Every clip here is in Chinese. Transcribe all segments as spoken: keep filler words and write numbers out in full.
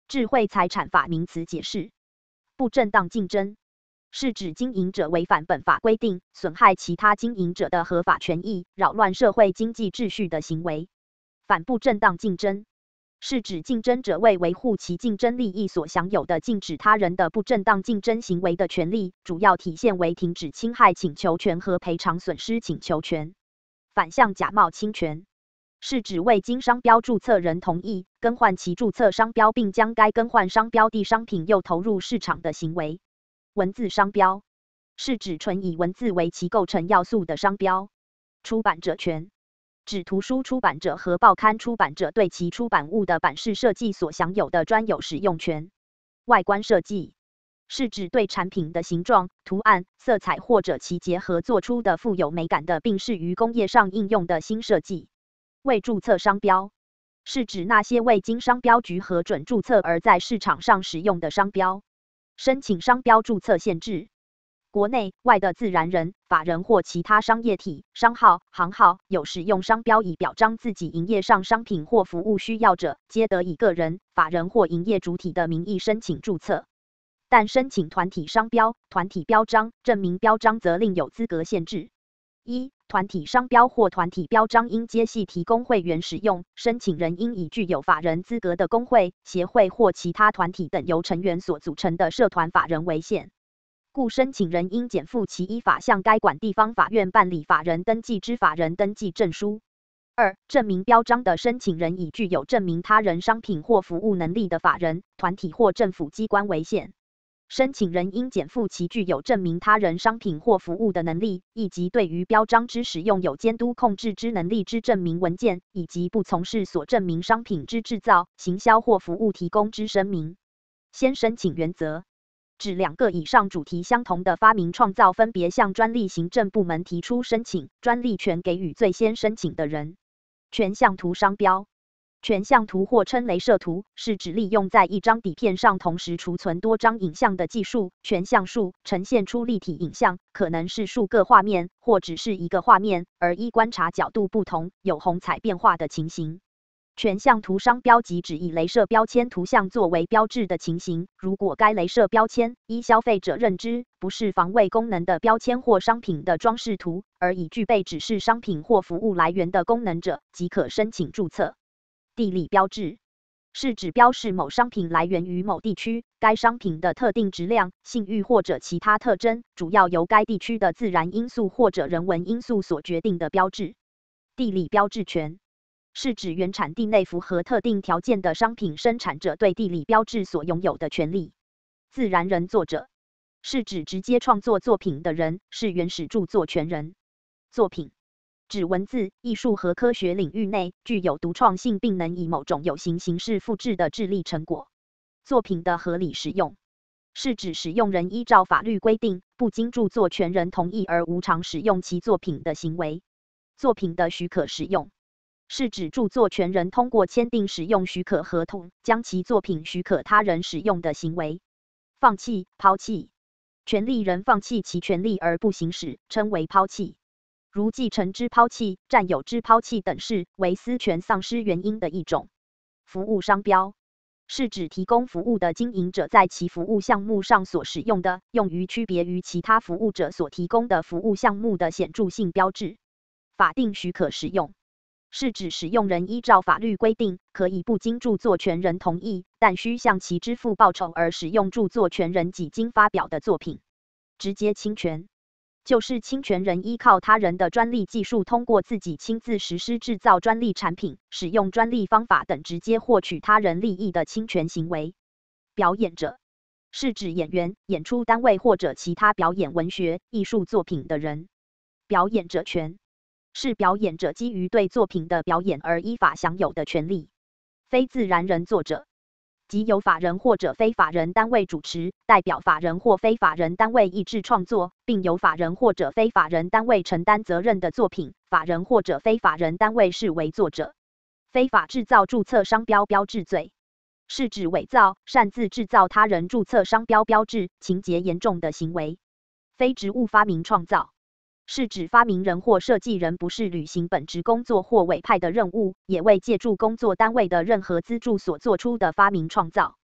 智慧财产法名词解释：不正当竞争是指经营者违反本法规定，损害其他经营者的合法权益，扰乱社会经济秩序的行为。反不正当竞争是指竞争者为维护其竞争利益所享有的禁止他人的不正当竞争行为的权利，主要体现为停止侵害请求权和赔偿损失请求权。反向假冒侵权是指未经商标注册人同意，更换其注册商标并将该更换商标的商品又投入市场的行为。文字商标是指纯以文字为其构成要素的商标。出版者权指图书出版者和报刊出版者对其出版物的版式设计所享有的专有使用权。外观设计是指对产品的形状、图案、色彩或者其结合做出的富有美感的并适于工业上应用的新设计。未注册商标是指那些未经商标局核准注册而在市场上使用的商标。申请商标注册限制国内外的自然人、法人或其他商业体、商号、行号有使用商标以表彰自己营业上商品或服务需要者，皆得以个人、法人或营业主体的名义申请注册。但申请团体商标、团体标章、证明标章则另有资格限制。一、团体商标或团体标章应皆系提供会员使用，申请人应以具有法人资格的工会、协会或其他团体等由成员所组成的社团法人为限。故申请人应检附其依法向该管地方法院办理法人登记之法人登记证书。二、证明标章的申请人以具有证明他人商品或服务能力的法人、团体或政府机关为限。申请人应检附其具有证明他人商品或服务的能力，以及对于标章之使用有监督控制之能力之证明文件，以及不从事所证明商品之制造、行销或服务提供之声明。先申请原则指两个以上主题相同的发明创造分别向专利行政部门提出申请，专利权给予最先申请的人。全像图商标全像图或称镭射图，是指利用在一张底片上同时储存多张影像的技术。全像素呈现出立体影像，可能是数个画面，或只是一个画面，而依观察角度不同，有虹彩变化的情形。全像图商标即指以镭射标签图像作为标志的情形，如果该镭射标签依消费者认知不是防伪功能的标签或商品的装饰图，而已具备指示商品或服务来源的功能者，即可申请注册。地理标志是指标示某商品来源于某地区，该商品的特定质量、信誉或者其他特征，主要由该地区的自然因素或者人文因素所决定的标志。地理标志权是指原产地内符合特定条件的商品生产者对地理标志所拥有的权利。自然人作者是指直接创作作品的人，是原始著作权人。作品指文字、艺术和科学领域内具有独创性并能以某种有形形式复制的智力成果。作品的合理使用是指使用人依照法律规定，不经著作权人同意而无偿使用其作品的行为。作品的许可使用是指著作权人通过签订使用许可合同，将其作品许可他人使用的行为。放弃、抛弃权利人放弃其权利而不行使，称为抛弃。如继承之抛弃、占有之抛弃等事，为私权丧失原因的一种。服务商标是指提供服务的经营者在其服务项目上所使用的，用于区别于其他服务者所提供的服务项目的显著性标志。法定许可使用是指使用人依照法律规定，可以不经著作权人同意，但需向其支付报酬而使用著作权人几经发表的作品。直接侵权就是侵权人依靠他人的专利技术，通过自己亲自实施制造专利产品、使用专利方法等直接获取他人利益的侵权行为。表演者是指演员、演出单位或者其他表演文学、艺术作品的人。表演者权是表演者基于对作品的表演而依法享有的权利。非自然人作者即由法人或者非法人单位主持，代表法人或非法人单位意志创作，并由法人或者非法人单位承担责任的作品，法人或者非法人单位视为作者。非法制造注册商标标志罪是指伪造、擅自制造他人注册商标标志，情节严重的行为。非职务发明创造是指发明人或设计人不是履行本职工作或委派的任务，也未借助工作单位的任何资助所做出的发明创造。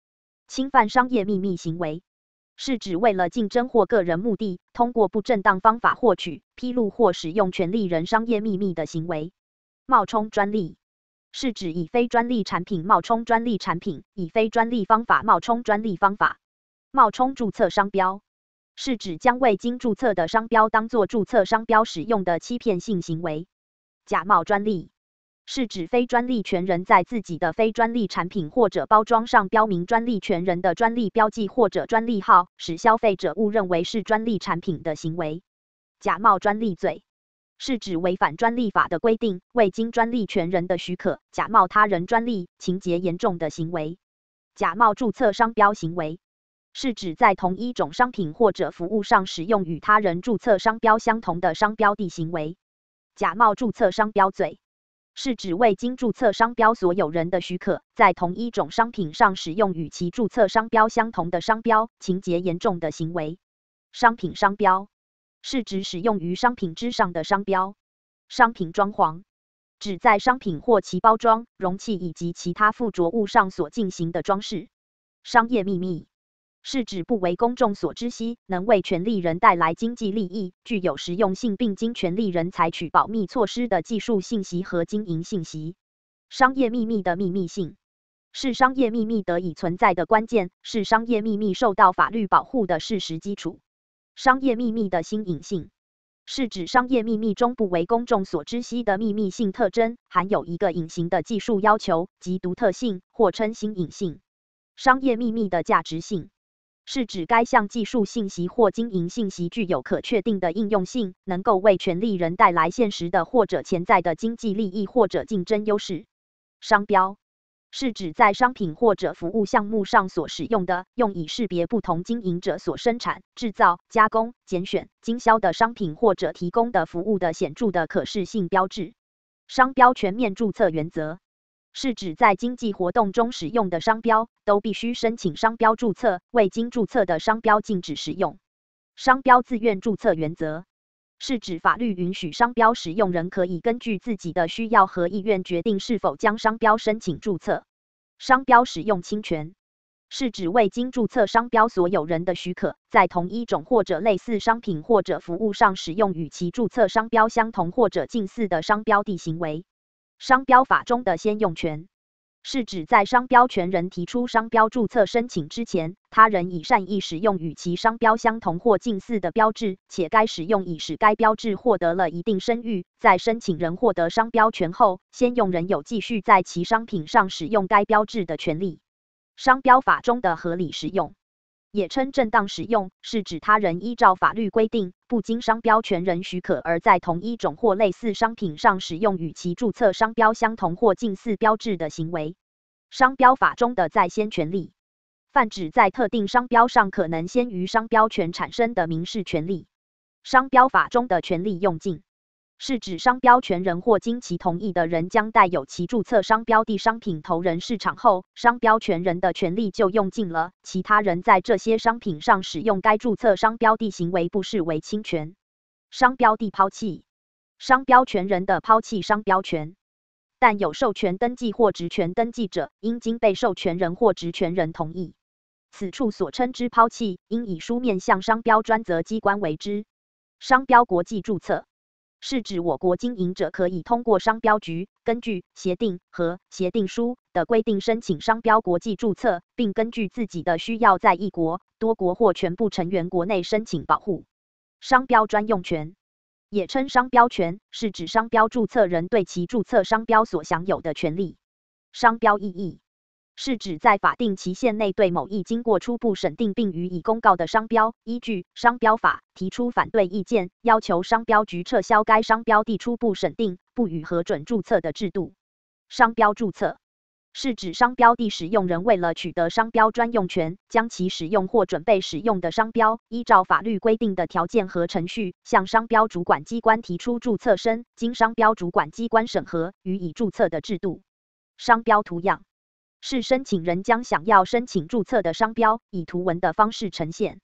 侵犯商业秘密行为，是指为了竞争或个人目的，通过不正当方法获取、披露或使用权利人商业秘密的行为。冒充专利，是指以非专利产品冒充专利产品，以非专利方法冒充专利方法。冒充注册商标，是指将未经注册的商标当作注册商标使用的欺骗性行为。假冒专利，是指非专利权人在自己的非专利产品或者包装上标明专利权人的专利标记或者专利号，使消费者误认为是专利产品的行为。假冒专利罪，是指违反专利法的规定，未经专利权人的许可，假冒他人专利，情节严重的行为。假冒注册商标行为，是指在同一种商品或者服务上使用与他人注册商标相同的商标的行为。假冒注册商标罪，是指未经注册商标所有人的许可，在同一种商品上使用与其注册商标相同的商标，情节严重的行为。商品商标，是指使用于商品之上的商标。商品装潢，指在商品或其包装、容器以及其他附着物上所进行的装饰。商业秘密，是指不为公众所知悉，能为权利人带来经济利益，具有实用性并经权利人采取保密措施的技术信息和经营信息。商业秘密的秘密性，是商业秘密得以存在的关键，是商业秘密受到法律保护的事实基础。商业秘密的新颖性，是指商业秘密中不为公众所知悉的秘密性特征，含有一个隐形的技术要求及独特性，或称新颖性。商业秘密的价值性，是指该项技术信息或经营信息具有可确定的应用性，能够为权利人带来现实的或者潜在的经济利益或者竞争优势。商标，是指在商品或者服务项目上所使用的，用以识别不同经营者所生产、制造、加工、拣选、经销的商品或者提供的服务的显著的可视性标志。商标全面注册原则，是指在经济活动中使用的商标，都必须申请商标注册，未经注册的商标禁止使用。商标自愿注册原则，是指法律允许商标使用人可以根据自己的需要和意愿决定是否将商标申请注册。商标使用侵权，是指未经注册商标所有人的许可，在同一种或者类似商品或者服务上使用与其注册商标相同或者近似的商标的行为。商标法中的先用权，是指在商标权人提出商标注册申请之前，他人已善意使用与其商标相同或近似的标志，且该使用已使该标志获得了一定声誉。在申请人获得商标权后，先用人有继续在其商品上使用该标志的权利。商标法中的合理使用，也称正当使用，是指他人依照法律规定，不经商标权人许可而在同一种或类似商品上使用与其注册商标相同或近似标志的行为。商标法中的在先权利，泛指在特定商标上可能先于商标权产生的民事权利。商标法中的权利用尽，是指商标权人或经其同意的人将带有其注册商标的商品投人市场后，商标权人的权利就用尽了，其他人在这些商品上使用该注册商标的行为不视为侵权。商标的抛弃，商标权人的抛弃商标权，但有授权登记或职权登记者，应经被授权人或职权人同意。此处所称之抛弃，应以书面向商标专责机关为之。商标国际注册，是指我国经营者可以通过商标局，根据协定和协定书的规定申请商标国际注册，并根据自己的需要在一国、多国或全部成员国内申请保护。商标专用权，也称商标权，是指商标注册人对其注册商标所享有的权利。商标异议，是指在法定期限内对某一经过初步审定并予以公告的商标，依据商标法提出反对意见，要求商标局撤销该商标的初步审定，不予核准注册的制度。商标注册，是指商标的使用人为了取得商标专用权，将其使用或准备使用的商标，依照法律规定的条件和程序，向商标主管机关提出注册申，经商标主管机关审核，予以注册的制度。商标图样，是申请人将想要申请注册的商标，以图文的方式呈现。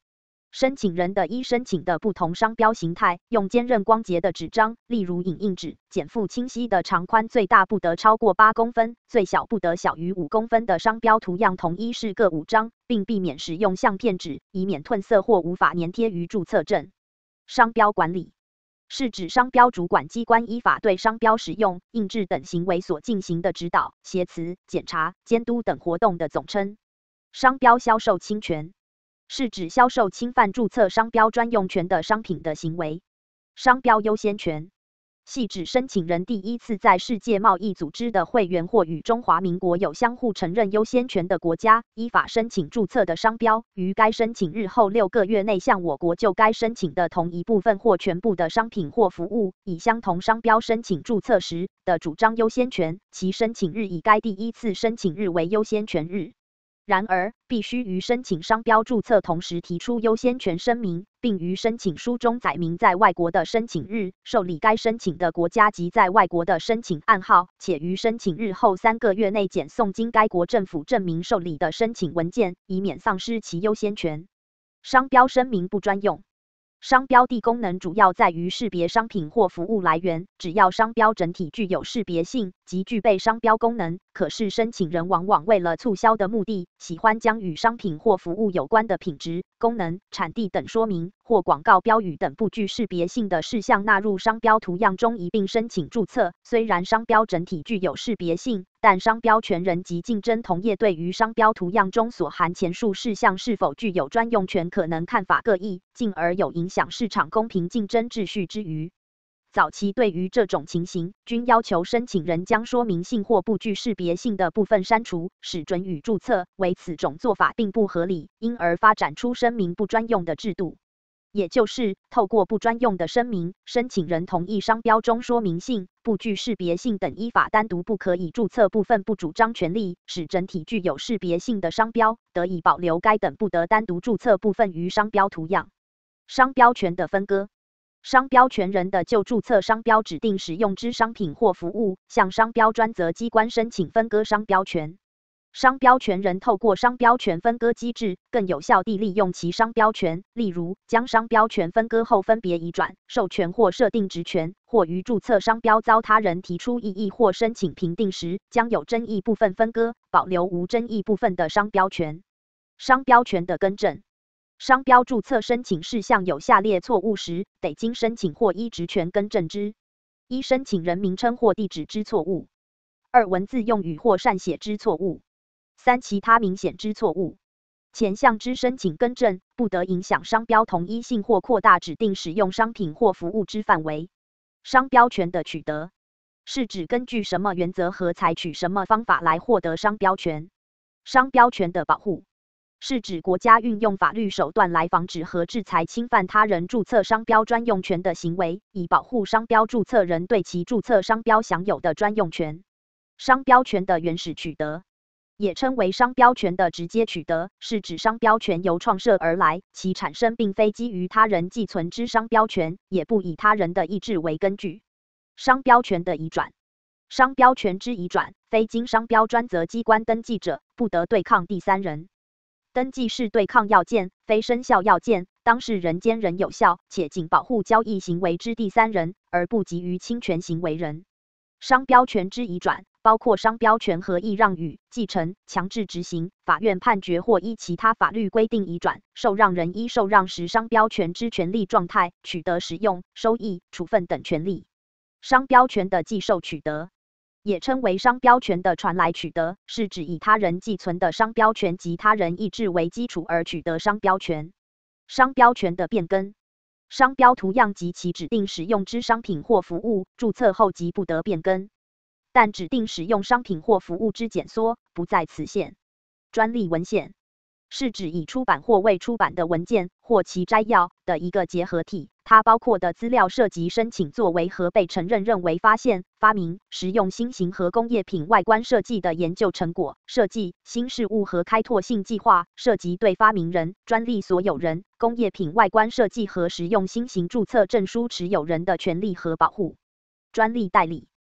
申请人的依申请的不同商标形态，用坚韧光洁的纸张，例如影印纸，简复清晰的长宽最大不得超过八公分，最小不得小于五公分的商标图样统一式各五张，并避免使用相片纸，以免褪色或无法粘贴于注册证。商标管理是指商标主管机关依法对商标使用、印制等行为所进行的指导、挟持、检查、监督等活动的总称。商标销售侵权是指销售侵犯注册商标专用权的商品的行为。商标优先权系指申请人第一次在世界贸易组织的会员或与中华民国有相互承认优先权的国家，依法申请注册的商标，于该申请日后六个月内向我国就该申请的同一部分或全部的商品或服务，以相同商标申请注册时的主张优先权，其申请日以该第一次申请日为优先权日。然而，必须于申请商标注册同时提出优先权声明，并于申请书中载明在外国的申请日、受理该申请的国家及在外国的申请暗号，且于申请日后三个月内检送经该国政府证明受理的申请文件，以免丧失其优先权。商标声明不专用。商标的功能主要在于识别商品或服务来源，只要商标整体具有识别性及具备商标功能，可是申请人往往为了促销的目的，喜欢将与商品或服务有关的品质、功能、产地等说明或广告标语等不具识别性的事项纳入商标图样中一并申请注册。虽然商标整体具有识别性，但商标权人及竞争同业对于商标图样中所含前述事项是否具有专用权可能看法各异，进而有影响市场公平竞争秩序之余。早期对于这种情形，均要求申请人将说明性或不具识别性的部分删除，使准予注册，为此种做法并不合理，因而发展出声明不专用的制度。也就是透过不专用的声明，申请人同意商标中说明性、不具识别性等依法单独不可以注册部分不主张权利，使整体具有识别性的商标得以保留该等不得单独注册部分于商标图样。商标权的分割，商标权人的就注册商标指定使用之商品或服务，向商标专责机关申请分割商标权。商标权人透过商标权分割机制，更有效地利用其商标权，例如将商标权分割后分别移转、授权或设定职权，或于注册商标遭他人提出异议或申请评定时，将有争议部分分割，保留无争议部分的商标权。商标权的更正，商标注册申请事项有下列错误时，得经申请或依职权更正之：一、申请人名称或地址之错误；二、文字用语或善写之错误；三、其他明显之错误。前项之申请更正，不得影响商标同一性或扩大指定使用商品或服务之范围。商标权的取得，是指根据什么原则和采取什么方法来获得商标权。商标权的保护，是指国家运用法律手段来防止和制裁侵犯他人注册商标专用权的行为，以保护商标注册人对其注册商标享有的专用权。商标权的原始取得，也称为商标权的直接取得，是指商标权由创设而来，其产生并非基于他人寄存之商标权，也不以他人的意志为根据。商标权的移转，商标权之移转，非经商标专责机关登记者，不得对抗第三人。登记是对抗要件，非生效要件，当事人间仍有效，且仅保护交易行为之第三人，而不及于侵权行为人。商标权之移转，包括商标权合意让与、继承、强制执行、法院判决或依其他法律规定移转、受让人依受让时商标权之权利状态、取得使用、收益、处分等权利。商标权的继受取得，也称为商标权的传来取得，是指以他人寄存的商标权及他人意志为基础而取得商标权。商标权的变更，商标图样及其指定使用之商品或服务，注册后即不得变更，但指定使用商品或服务之简缩不在此限。专利文献，是指已出版或未出版的文件或其摘要的一个结合体，它包括的资料涉及申请作为和被承认认为发现、发明、实用新型和工业品外观设计的研究成果、设计、新事物和开拓性计划，涉及对发明人、专利所有人、工业品外观设计和实用新型注册证书持有人的权利和保护。专利代理，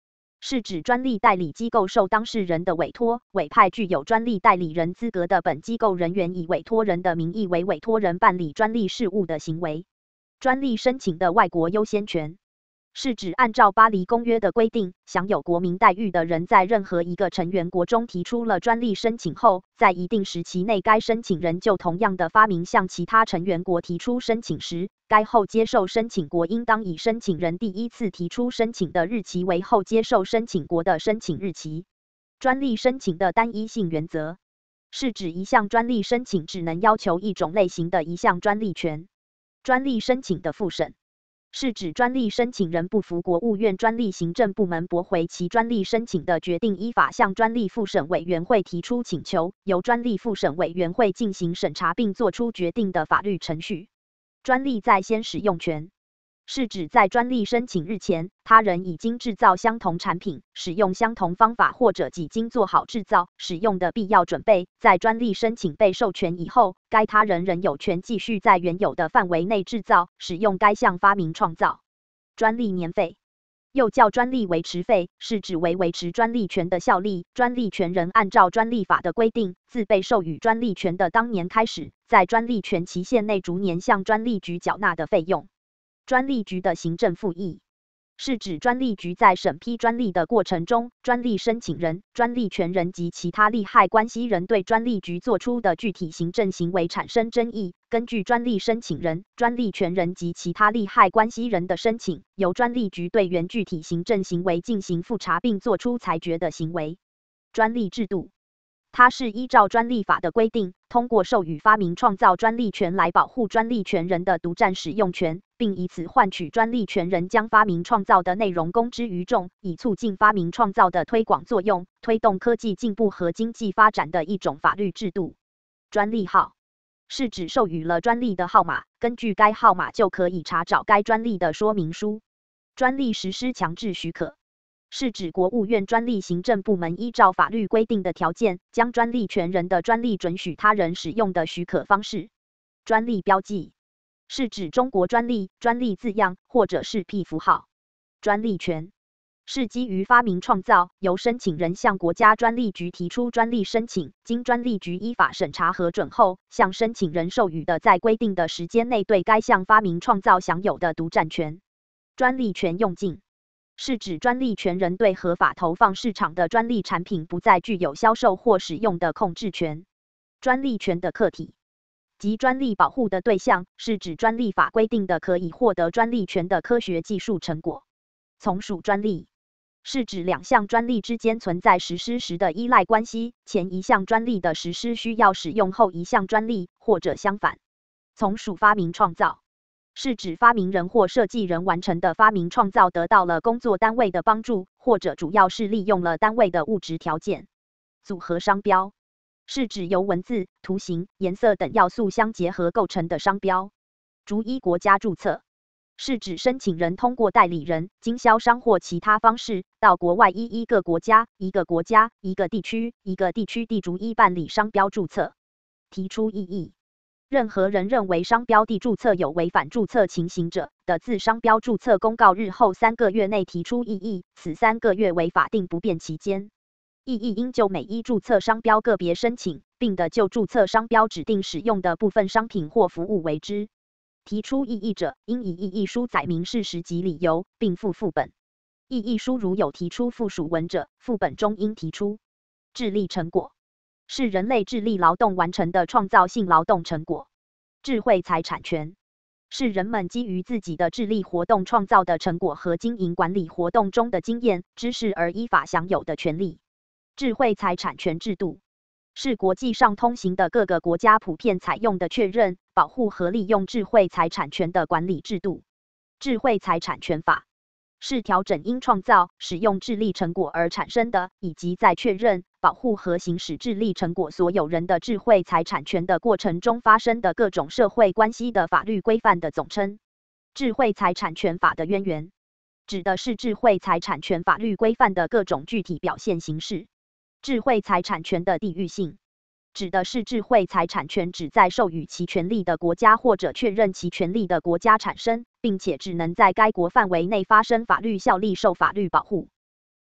是指专利代理机构受当事人的委托，委派具有专利代理人资格的本机构人员以委托人的名义为委托人办理专利事务的行为。专利申请的外国优先权，是指按照巴黎公约的规定，享有国民待遇的人在任何一个成员国中提出了专利申请后，在一定时期内，该申请人就同样的发明向其他成员国提出申请时，该后接受申请国应当以申请人第一次提出申请的日期为后接受申请国的申请日期。专利申请的单一性原则，是指一项专利申请只能要求一种类型的一项专利权。专利申请的复审，是指专利申请人不服国务院专利行政部门驳回其专利申请的决定，依法向专利复审委员会提出请求，由专利复审委员会进行审查并作出决定的法律程序。专利在先使用权，是指在专利申请日前，他人已经制造相同产品，使用相同方法或者几经做好制造、使用的必要准备，在专利申请被授权以后，该他人仍有权继续在原有的范围内制造、使用该项发明创造。专利年费，又叫专利维持费，是指为维持专利权的效力，专利权人按照专利法的规定，自被授予专利权的当年开始，在专利权期限内逐年向专利局缴纳的费用。专利局的行政复议，是指专利局在审批专利的过程中，专利申请人、专利权人及其他利害关系人对专利局作出的具体行政行为产生争议，根据专利申请人、专利权人及其他利害关系人的申请，由专利局对原具体行政行为进行复查并作出裁决的行为。专利制度，它是依照专利法的规定，通过授予发明创造专利权来保护专利权人的独占使用权，并以此换取专利权人将发明创造的内容公之于众，以促进发明创造的推广作用，推动科技进步和经济发展的一种法律制度。专利号，是指授予了专利的号码，根据该号码就可以查找该专利的说明书。专利实施强制许可，是指国务院专利行政部门依照法律规定的条件，将专利权人的专利准许他人使用的许可方式。专利标记，是指中国专利、专利字样或者是批符号。专利权，是基于发明创造，由申请人向国家专利局提出专利申请，经专利局依法审查核准后，向申请人授予的在规定的时间内对该项发明创造享有的独占权。专利权用尽，是指专利权人对合法投放市场的专利产品不再具有销售或使用的控制权。专利权的客体及专利保护的对象，是指专利法规定的可以获得专利权的科学技术成果。从属专利，是指两项专利之间存在实施时的依赖关系，前一项专利的实施需要使用后一项专利，或者相反。从属发明创造，是指发明人或设计人完成的发明创造得到了工作单位的帮助，或者主要是利用了单位的物质条件。组合商标，是指由文字、图形、颜色等要素相结合构成的商标。逐一国家注册，是指申请人通过代理人、经销商或其他方式，到国外依一个国家、一个国家、一个地区、一个地区地逐一办理商标注册。提出异议，任何人认为商标地注册有违反注册情形者，得自商标注册公告日后三个月内提出异议，此三个月为法定不变期间。异议应就每一注册商标个别申请，并得就注册商标指定使用的部分商品或服务为之。提出异议者，应以异议书载明事实及理由，并附副本。异议书如有提出附属文者，副本中应提出。智力成果，是人类智力劳动完成的创造性劳动成果。智慧财产权，是人们基于自己的智力活动创造的成果和经营管理活动中的经验、知识而依法享有的权利。智慧财产权制度，是国际上通行的各个国家普遍采用的确认、保护和利用智慧财产权的管理制度。智慧财产权法，是调整因创造、使用智力成果而产生的，以及在确认、保护和行使智力成果所有人的智慧财产权的过程中发生的各种社会关系的法律规范的总称。智慧财产权法的渊源，指的是智慧财产权法律规范的各种具体表现形式。智慧财产权的地域性，指的是智慧财产权只在授予其权利的国家或者确认其权利的国家产生，并且只能在该国范围内发生法律效力，受法律保护。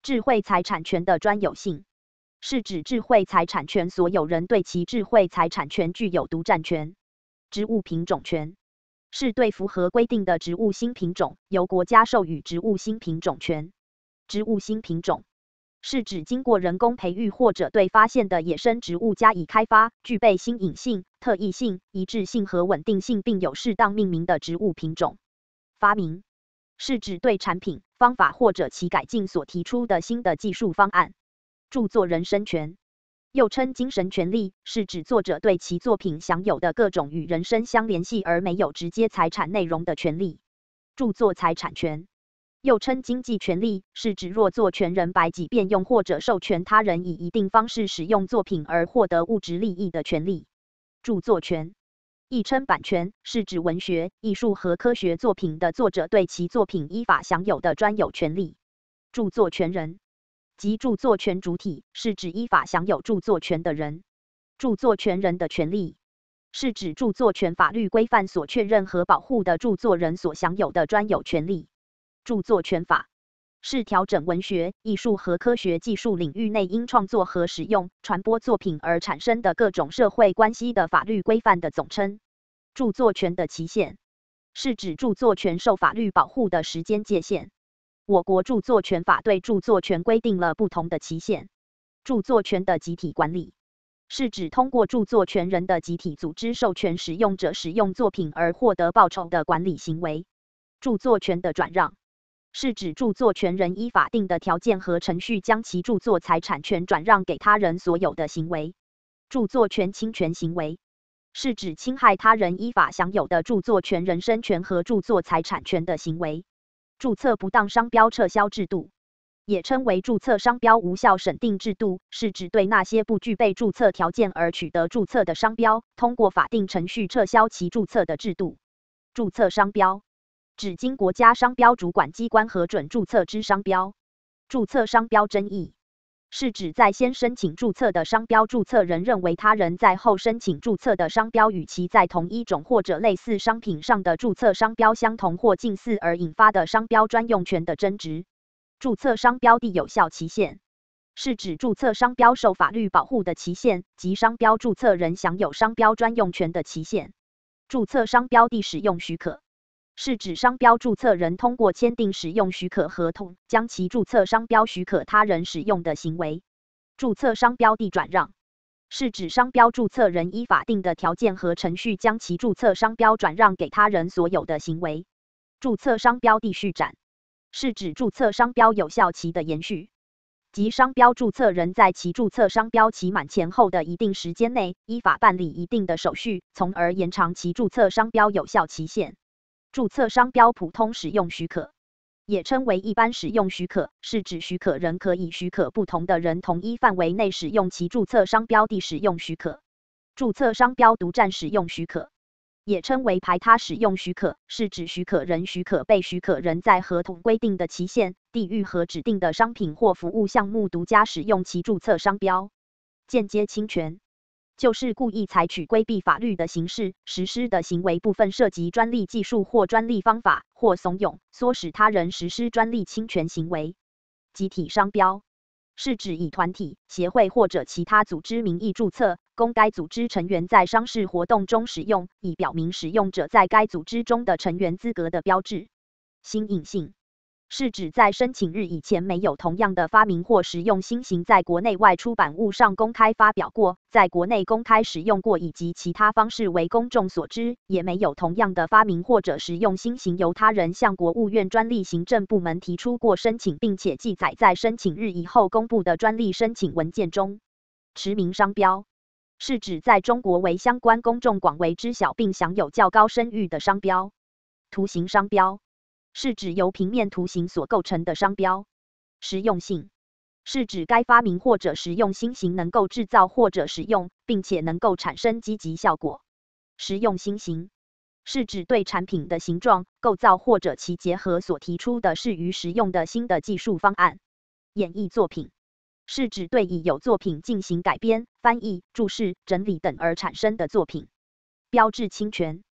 智慧财产权的专有性，是指智慧财产权所有人对其智慧财产权具有独占权。植物品种权是对符合规定的植物新品种，由国家授予植物新品种权。植物新品种是指经过人工培育或者对发现的野生植物加以开发，具备新颖性、特异性、一致性和稳定性，并有适当命名的植物品种。发明是指对产品、方法或者其改进所提出的新的技术方案。著作人身权又称精神权利，是指作者对其作品享有的各种与人身相联系而没有直接财产内容的权利。著作财产权又称经济权利，是指若作权人白己变用或者授权他人以一定方式使用作品而获得物质利益的权利。著作权亦称版权，是指文学、艺术和科学作品的作者对其作品依法享有的专有权利。著作权人及著作权主体，是指依法享有著作权的人。著作权人的权利是指著作权法律规范所确认和保护的著作人所享有的专有权利。著作权法是调整文学、艺术和科学技术领域内因创作和使用、传播作品而产生的各种社会关系的法律规范的总称。著作权的期限是指著作权受法律保护的时间界限。我国著作权法对著作权规定了不同的期限。著作权的集体管理是指通过著作权人的集体组织授权使用者使用作品而获得报酬的管理行为。著作权的转让是指著作权人依法定的条件和程序将其著作财产权转让给他人所有的行为。著作权侵权行为是指侵害他人依法享有的著作权人身权和著作财产权的行为。注册不当商标撤销制度也称为注册商标无效审定制度，是指对那些不具备注册条件而取得注册的商标，通过法定程序撤销其注册的制度。注册商标指经国家商标主管机关核准注册之商标。注册商标争议是指在先申请注册的商标注册人认为他人在后申请注册的商标与其在同一种或者类似商品上的注册商标相同或近似而引发的商标专用权的争执。注册商标的有效期限是指注册商标受法律保护的期限及商标注册人享有商标专用权的期限。注册商标的使用许可是指商标注册人通过签订使用许可合同，将其注册商标许可他人使用的行为。注册商标的转让是指商标注册人依法定的条件和程序将其注册商标转让给他人所有的行为。注册商标的续展是指注册商标有效期的延续，即商标注册人在其注册商标期满前后的一定时间内，依法办理一定的手续，从而延长其注册商标有效期限。注册商标普通使用许可也称为一般使用许可，是指许可人可以许可不同的人同一范围内使用其注册商标的使用许可。注册商标独占使用许可也称为排他使用许可，是指许可人许可被许可人在合同规定的期限、地域和指定的商品或服务项目独家使用其注册商标。间接侵权就是故意采取规避法律的形式实施的行为，部分涉及专利技术或专利方法，或怂恿、唆使他人实施专利侵权行为。集体商标是指以团体、协会或者其他组织名义注册，供该组织成员在商事活动中使用，以表明使用者在该组织中的成员资格的标志。新颖性是指在申请日以前没有同样的发明或实用新型在国内外出版物上公开发表过，在国内公开使用过以及其他方式为公众所知，也没有同样的发明或者实用新型由他人向国务院专利行政部门提出过申请，并且记载在申请日以后公布的专利申请文件中。驰名商标是指在中国为相关公众广为知晓并享有较高声誉的商标。图形商标是指由平面图形所构成的商标。实用性是指该发明或者实用新型能够制造或者使用，并且能够产生积极效果。实用新型是指对产品的形状、构造或者其结合所提出的适于实用的新的技术方案。演绎作品是指对已有作品进行改编、翻译、注释、整理等而产生的作品。标志侵权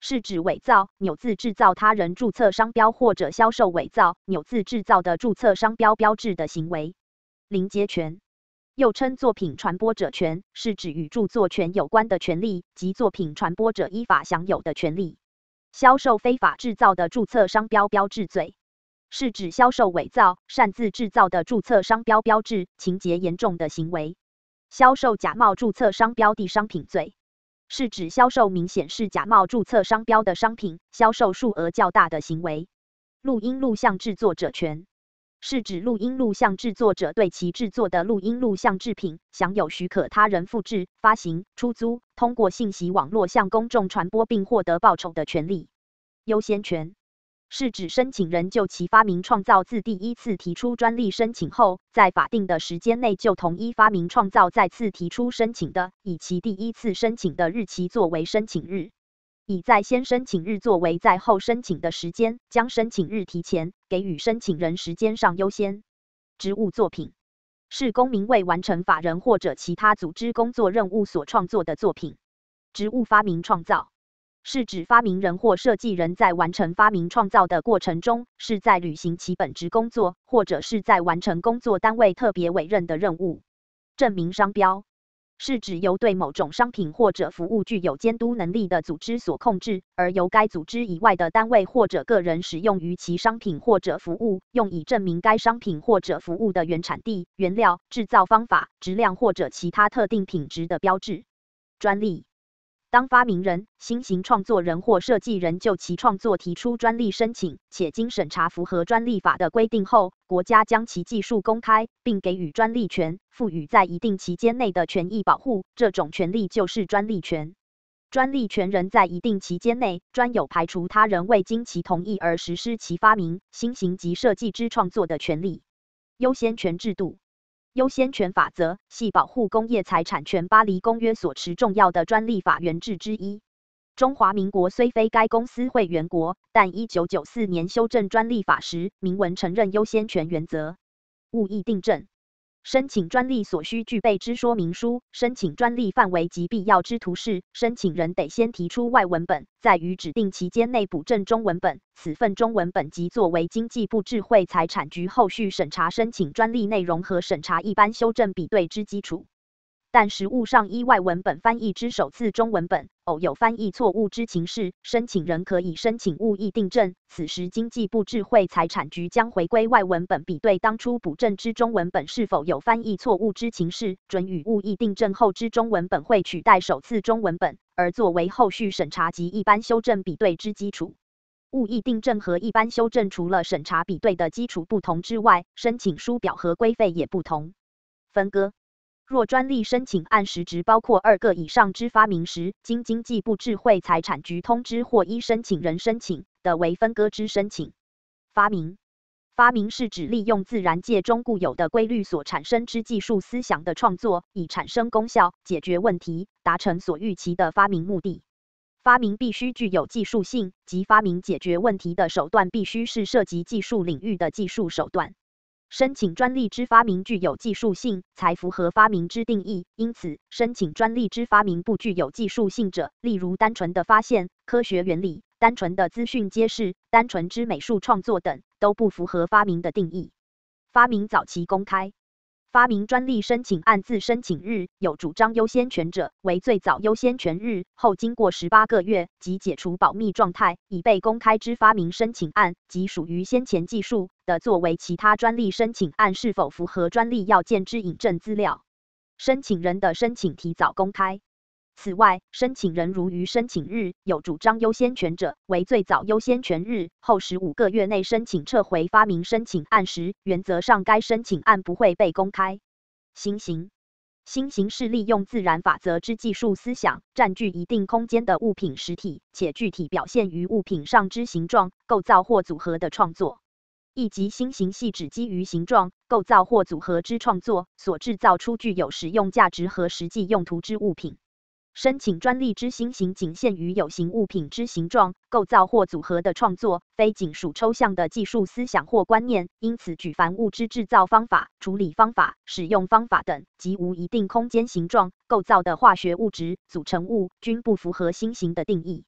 是指伪造、扭字制造他人注册商标或者销售伪造、扭字制造的注册商标标志的行为。临接权又称作品传播者权，是指与著作权有关的权利及作品传播者依法享有的权利。销售非法制造的注册商标标志罪，是指销售伪造、擅自制造的注册商标标志，情节严重的行为。销售假冒注册商标的商品罪，是指销售明显是假冒注册商标的商品，销售数额较大的行为。录音录像制作者权，是指录音录像制作者对其制作的录音录像制品享有许可他人复制、发行、出租，通过信息网络向公众传播并获得报酬的权利。优先权是指申请人就其发明创造自第一次提出专利申请后，在法定的时间内就同一发明创造再次提出申请的，以其第一次申请的日期作为申请日，以在先申请日作为在后申请的时间，将申请日提前，给予申请人时间上优先。职务作品是公民为完成法人或者其他组织工作任务所创作的作品。职务发明创造是指发明人或设计人在完成发明创造的过程中，是在履行其本职工作，或者是在完成工作单位特别委任的任务。证明商标是指由对某种商品或者服务具有监督能力的组织所控制，而由该组织以外的单位或者个人使用于其商品或者服务，用以证明该商品或者服务的原产地、原料、制造方法、质量或者其他特定品质的标志。专利当发明人、新型创作人或设计人就其创作提出专利申请，且经审查符合专利法的规定后，国家将其技术公开，并给予专利权，赋予在一定期间内的权益保护，这种权利就是专利权。专利权人在一定期间内，专有排除他人未经其同意而实施其发明、新型及设计之创作的权利。优先权制度优先权法则系保护工业财产权巴黎公约所持重要的专利法原制之一。中华民国虽非该公司会员国，但一九九四年修正专利法时，明文承认优先权原则。物意订正申请专利所需具备之说明书、申请专利范围及必要之图示，申请人得先提出外文本，在于指定期间内补正中文本，此份中文本即作为经济部智慧财产局后续审查申请专利内容和审查一般修正比对之基础。但实务上依外文本翻译之首次中文本，偶有翻译错误之情事，申请人可以申请物意订正，此时经济部智慧财产局将回归外文本比对当初补正之中文本是否有翻译错误之情事，准予物意订正后之中文本会取代首次中文本，而作为后续审查及一般修正比对之基础。物意订正和一般修正除了审查比对的基础不同之外，申请书表和规费也不同。分割若专利申请案实质包括二个以上之发明时，经经济部智慧财产局通知或依申请人申请的为分割之申请。发明发明是指利用自然界中固有的规律所产生之技术思想的创作，以产生功效、解决问题、达成所预期的发明目的。发明必须具有技术性，即发明解决问题的手段必须是涉及技术领域的技术手段。申请专利之发明具有技术性，才符合发明之定义。因此，申请专利之发明不具有技术性者，例如单纯的发现、科学原理、单纯的资讯揭示、单纯之美术创作等，都不符合发明的定义。发明早期公开发明专利申请案自申请日有主张优先权者，为最早优先权日后经过十八个月即解除保密状态已被公开之发明申请案，即属于先前技术的作为其他专利申请案是否符合专利要件之引证资料。申请人的申请提早公开。此外，申请人如于申请日有主张优先权者，为最早优先权日后十五个月内申请撤回发明申请案时，原则上该申请案不会被公开。新型新型是利用自然法则之技术思想，占据一定空间的物品实体，且具体表现于物品上之形状、构造或组合的创作。亦即新型系指基于形状、构造或组合之创作所制造出具有实用价值和实际用途之物品。申请专利之新型仅限于有形物品之形状、构造或组合的创作，非仅属抽象的技术思想或观念，因此举凡物之制造方法、处理方法、使用方法等，及无一定空间形状、构造的化学物质、组成物，均不符合新型的定义。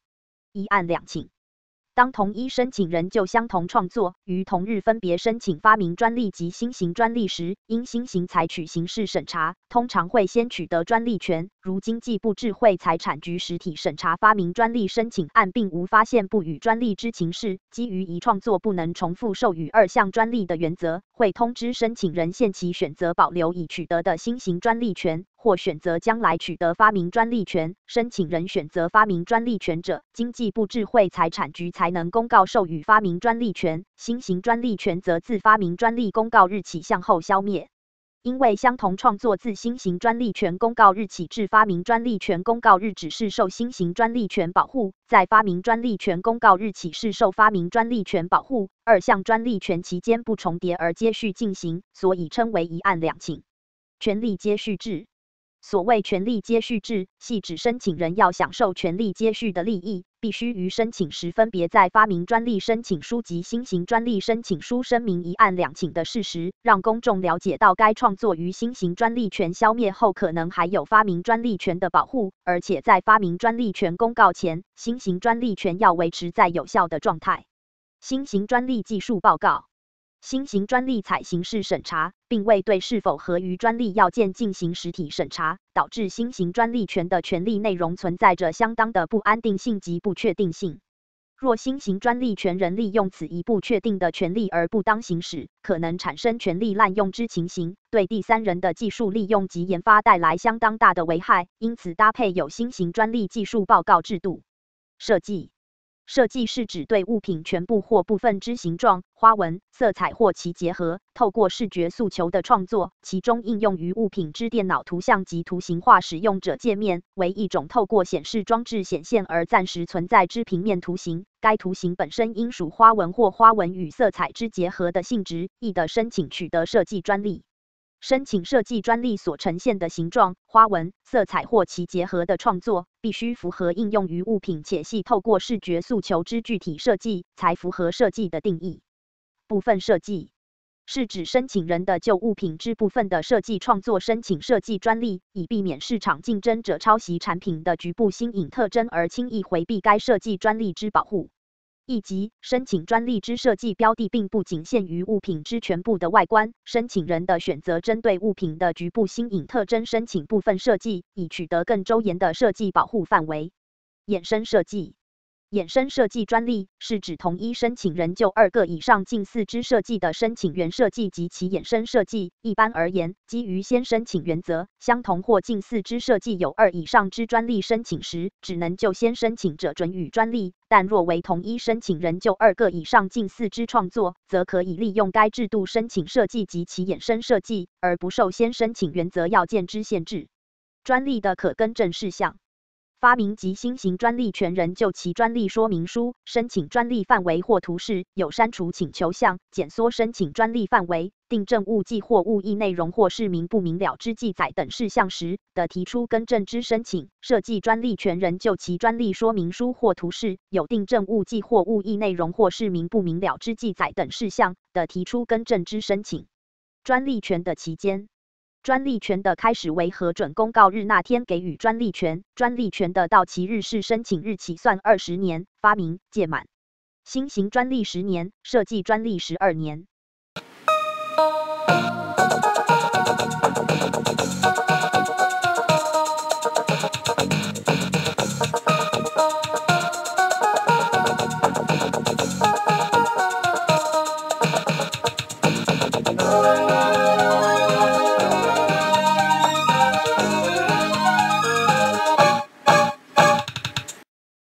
一案两请。当同一申请人就相同创作于同日分别申请发明专利及新型专利时，因新型采取刑事审查，通常会先取得专利权。如经济部智慧财产局实体审查发明专利申请案，并无发现不予专利之情事，基于一创作不能重复授予二项专利的原则，会通知申请人限期选择保留已取得的新型专利权，或选择将来取得发明专利权。申请人选择发明专利权者，经济部智慧财产局才能公告授予发明专利权，新型专利权则自发明专利公告日起向后消灭。因为相同创作自新型专利权公告日起至发明专利权公告日只是受新型专利权保护，在发明专利权公告日起是受发明专利权保护，二项专利权期间不重叠而接续进行，所以称为一案两请。权利接续制。所谓权利接续制，系指申请人要享受权利接续的利益，必须于申请时分别在发明专利申请书及新型专利申请书声明一案两请的事实，让公众了解到该创作于新型专利权消灭后可能还有发明专利权的保护，而且在发明专利权公告前，新型专利权要维持在有效的状态。新型专利技术报告。新型专利采刑事审查，并未对是否合于专利要件进行实体审查，导致新型专利权的权利内容存在着相当的不安定性及不确定性。若新型专利权人利用此一不确定的权利而不当行使，可能产生权利滥用之情形，对第三人的技术利用及研发带来相当大的危害，因此搭配有新型专利技术报告制度。设计。设计是指对物品全部或部分之形状、花纹、色彩或其结合，透过视觉诉求的创作，其中应用于物品之电脑图像及图形化使用者界面，为一种透过显示装置显现而暂时存在之平面图形。该图形本身应属花纹或花纹与色彩之结合的性质，亦得申请取得设计专利。申请设计专利所呈现的形状、花纹、色彩或其结合的创作，必须符合应用于物品且系透过视觉诉求之具体设计，才符合设计的定义。部分设计是指申请人的就物品之部分的设计创作申请设计专利，以避免市场竞争者抄袭产品的局部新颖特征而轻易回避该设计专利之保护。以及申请专利之设计标的并不仅限于物品之全部的外观，申请人的选择针对物品的局部新颖特征申请部分设计，以取得更周延的设计保护范围。衍生设计。衍生设计专利是指同一申请人就二个以上近似之设计的申请原设计及其衍生设计。一般而言，基于先申请原则，相同或近似之设计有二以上之专利申请时，只能就先申请者准予专利；但若为同一申请人就二个以上近似之创作，则可以利用该制度申请设计及其衍生设计，而不受先申请原则要件之限制。专利的可更正事项。发明及新型专利权人就其专利说明书、申请专利范围或图示有删除请求项、减缩申请专利范围、订正误记或误译内容或是明不明了之记载等事项时，得提出更正之申请。设计专利权人就其专利说明书或图示有订正误记或误译内容或是明不明了之记载等事项，得提出更正之申请。专利权的期间。专利权的开始为核准公告日那天给予专利权，专利权的到期日是申请日起算二十年，发明届满。新型专利十年，设计专利十二年。